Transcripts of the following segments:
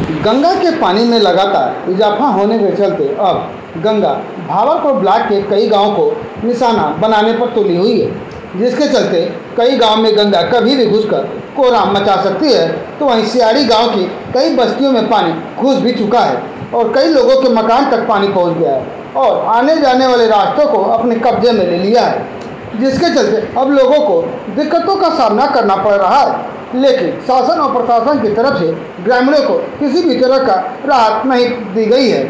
गंगा के पानी में लगातार इजाफा होने के चलते अब गंगा भावरकोट ब्लॉक के कई गांवों को निशाना बनाने पर तुली हुई है, जिसके चलते कई गांव में गंगा कभी भी घुसकर कोहराम मचा सकती है। तो वहीं सियाड़ी गांव की कई बस्तियों में पानी घुस भी चुका है और कई लोगों के मकान तक पानी पहुंच गया है और आने जाने वाले रास्तों को अपने कब्जे में ले लिया है, जिसके चलते अब लोगों को दिक्कतों का सामना करना पड़ रहा है। लेकिन शासन और प्रशासन की तरफ से ग्रामीणों को किसी भी तरह का राहत नहीं दी गई है।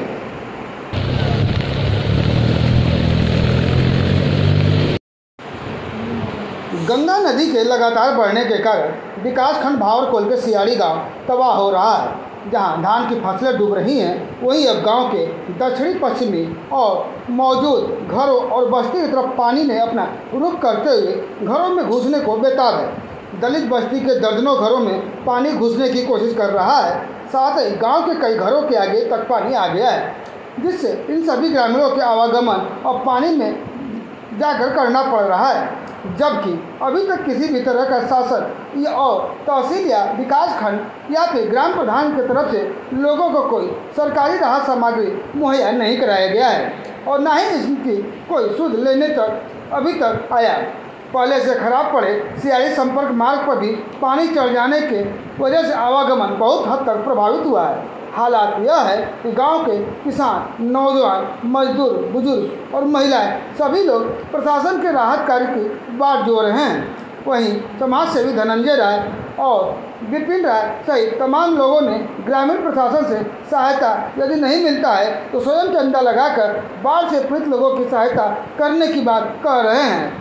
गंगा नदी के लगातार बढ़ने के कारण विकासखंड भावरकोट के सियाड़ी गांव तबाह हो रहा है। जहां धान की फसलें डूब रही हैं, वहीं अब गांव के दक्षिणी पश्चिमी और मौजूद घरों और बस्ती की तरफ पानी ने अपना रुख करते हुए घरों में घुसने को बेताब है। दलित बस्ती के दर्जनों घरों में पानी घुसने की कोशिश कर रहा है। साथ ही गांव के कई घरों के आगे तक पानी आ गया है, जिससे इन सभी ग्रामीणों के आवागमन और पानी में जाकर करना पड़ रहा है। जबकि अभी तक किसी भी तरह का शासन और तहसील या विकास खंड या फिर ग्राम प्रधान की तरफ से लोगों को कोई सरकारी राहत सामग्री मुहैया नहीं कराया गया है और न ही इसकी कोई सुध लेने तक अभी तक आया। पहले से खराब पड़े सियाड़ी संपर्क मार्ग पर भी पानी चढ़ जाने के वजह से आवागमन बहुत हद तक प्रभावित हुआ है। हालात यह है कि गांव के किसान, नौजवान, मजदूर, बुजुर्ग और महिलाएं सभी लोग प्रशासन के राहत कार्य की बाट जोड़ रहे हैं। वहीं समाज सेवी धनंजय राय और विपिन राय सहित तमाम लोगों ने ग्रामीण प्रशासन से सहायता यदि नहीं मिलता है तो स्वयं चंदा लगाकर बाढ़ से पीड़ित लोगों की सहायता करने की बात कह रहे हैं।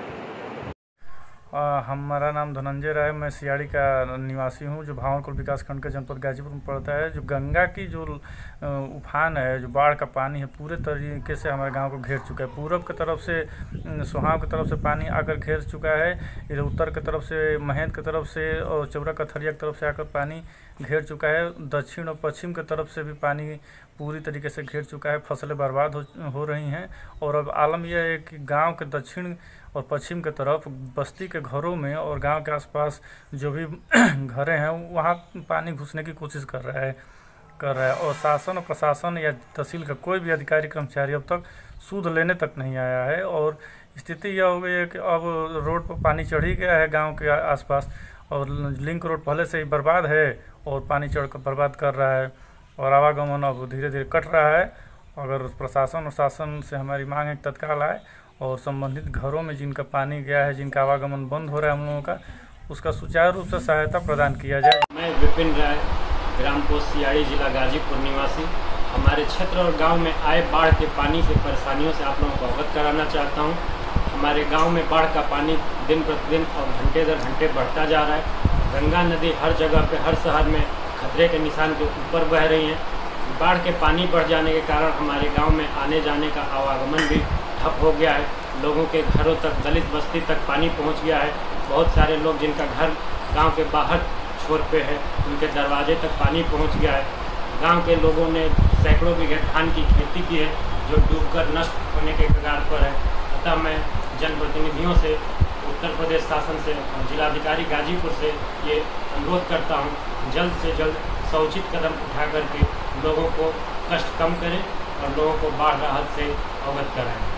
हमारा नाम धनंजय राय, मैं सियाड़ी का निवासी हूँ, जो भावरकोट विकासखंड के जनपद गाजीपुर में पड़ता है। जो गंगा की जो उफान है, जो बाढ़ का पानी है, पूरे तरीके से हमारे गांव को घेर चुका है। पूरब की तरफ से सोहाव की तरफ से पानी आकर घेर चुका है, इधर उत्तर की तरफ से महेंद्र की तरफ से और चौरा कथरिया की तरफ से आकर पानी घेर चुका है। दक्षिण और पश्चिम की तरफ से भी पानी पूरी तरीके से घेर चुका है। फसलें बर्बाद हो रही हैं और अब आलम यह है कि गांव के दक्षिण और पश्चिम की तरफ बस्ती के घरों में और गांव के आसपास जो भी घरें हैं वहां पानी घुसने की कोशिश कर रहा है और शासन और प्रशासन या तहसील का कोई भी अधिकारी कर्मचारी अब तक सूद लेने तक नहीं आया है। और स्थिति यह हो गई है कि अब रोड पर पानी चढ़ ही गया है गाँव के आसपास और लिंक रोड पहले से ही बर्बाद है और पानी चढ़ कर बर्बाद कर रहा है और आवागमन अब धीरे धीरे कट रहा है। अगर प्रशासन और शासन से हमारी मांग है तत्काल आए और संबंधित घरों में जिनका पानी गया है, जिनका आवागमन बंद हो रहा है हम लोगों का, उसका सुचारू रूप से सहायता प्रदान किया जाए। मैं विपिन राय, ग्राम पोस्ट सियाड़ी, जिला गाजीपुर निवासी, हमारे क्षेत्र और गांव में आए बाढ़ के पानी से परेशानियों से आप लोगों को अवगत कराना चाहता हूं। हमारे गांव में बाढ़ का पानी दिन प्रतिदिन और घंटे दर घंटे बढ़ता जा रहा है। गंगा नदी हर जगह पे, हर शहर में खतरे के निशान के ऊपर बह रही हैं। बाढ़ के पानी बढ़ जाने के कारण हमारे गाँव में आने जाने का आवागमन भी ठप हो गया है। लोगों के घरों तक, दलित बस्ती तक पानी पहुंच गया है। बहुत सारे लोग जिनका घर गांव के बाहर छोर पे है, उनके दरवाजे तक पानी पहुंच गया है। गांव के लोगों ने सैकड़ों बीघे धान की खेती की है, जो डूबकर नष्ट होने के कगार पर है। अतः मैं जनप्रतिनिधियों से, उत्तर प्रदेश शासन से और जिलाधिकारी गाजीपुर से ये अनुरोध करता हूँ, जल्द से जल्द समुचित कदम उठा करके लोगों को कष्ट कम करें और लोगों को बाढ़ राहत से अवगत कराएं।